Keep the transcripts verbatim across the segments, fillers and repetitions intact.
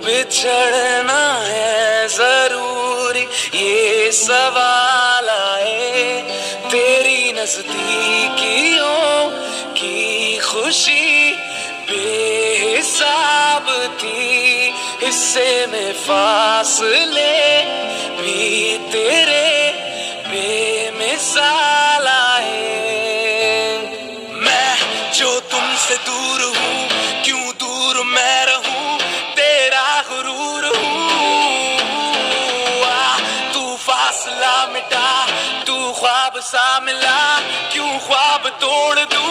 बिछड़ना है जरूरी ये सवाल आए, तेरी नजदीकियों की खुशी बेहिसाब थी, हिस्से में फासले भी तेरे बेमिसाल आए। मैं जो तुमसे दूर हूँ, क्यों दूर मैं रहूं, तेरा गुरूर हूँ। आ, तू फासला मिटा, तू ख्वाब सा मिला, क्यों ख्वाब तोड़ दूं।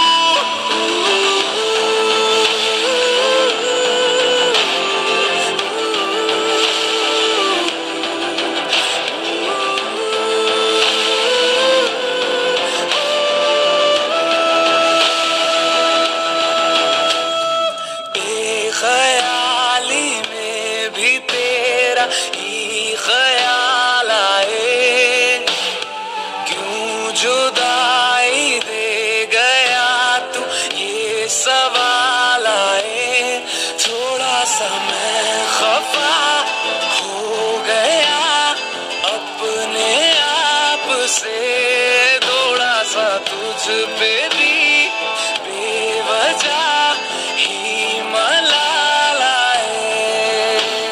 ख्याली में भी तेरा ही ख्याल आए, क्यों जुदाई दे गया तू ये सवाल आए। थोड़ा सा मैं खफा हो गया अपने आप से, थोड़ा सा तुझ पे भी बेवजह ही मलाल आए।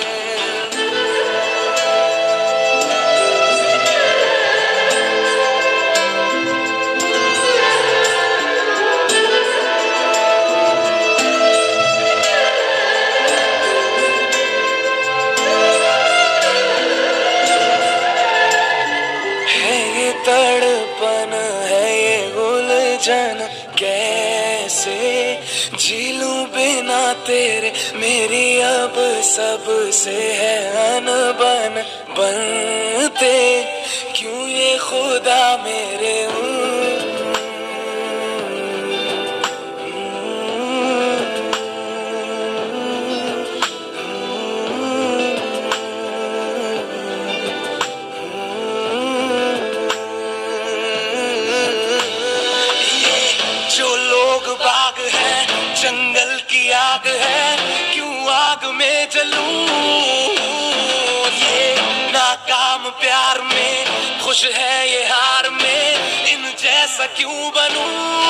है ये तड़पन, है ये उलझन, कैसे झीलूं बिना तेरे, मेरी अब सबसे है अनबन। बनते क्यों ये खुदा मेरे बाग है, जंगल की आग है, क्यों आग में जलूं। ये नाकाम प्यार में खुश है ये हार में, इन जैसा क्यों बनूं।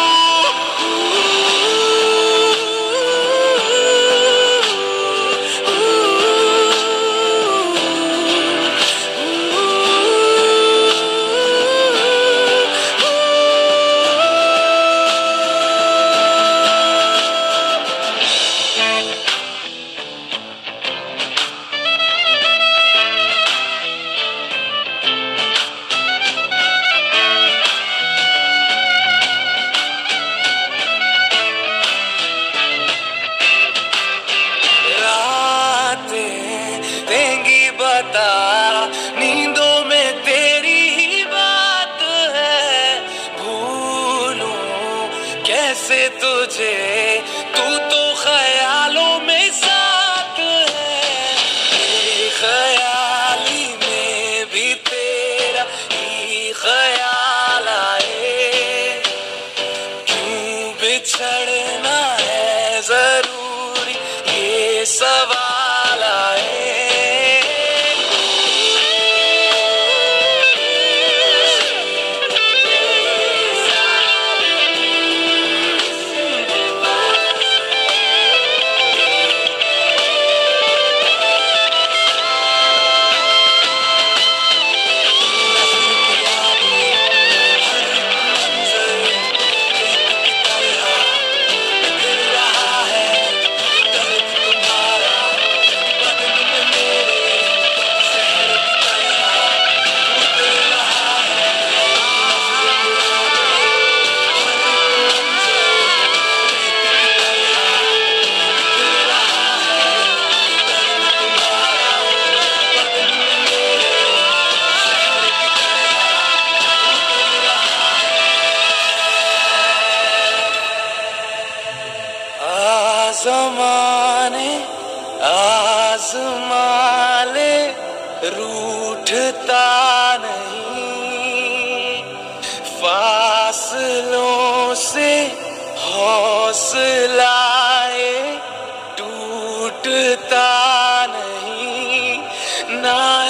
बता नींदों में तेरी ही बात है, भूलूं कैसे तुझे, तू तो ख्यालों में साथ है। ख्याली में भी तेरा ही ख्याल आए, क्यों बिछड़ना है जरूरी ये सवाल आए। ज़माने आज़माले रूठता नहीं, फासलों से हौसलाए टूटता बनाए